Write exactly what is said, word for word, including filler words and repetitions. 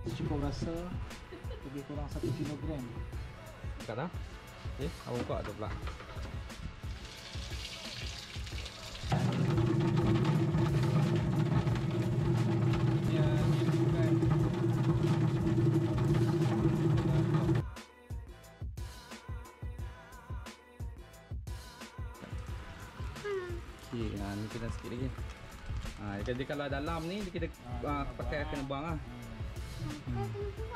secukup rasa, lebih kurang satu kilogram. Buka dah. Eh, awak buka tu pula. Ya, ni bukan. Okey, ha, ni kena sikit lagi. Ha, jadi kalau dalam ni kita uh, pakai kena buang ah. Hmm.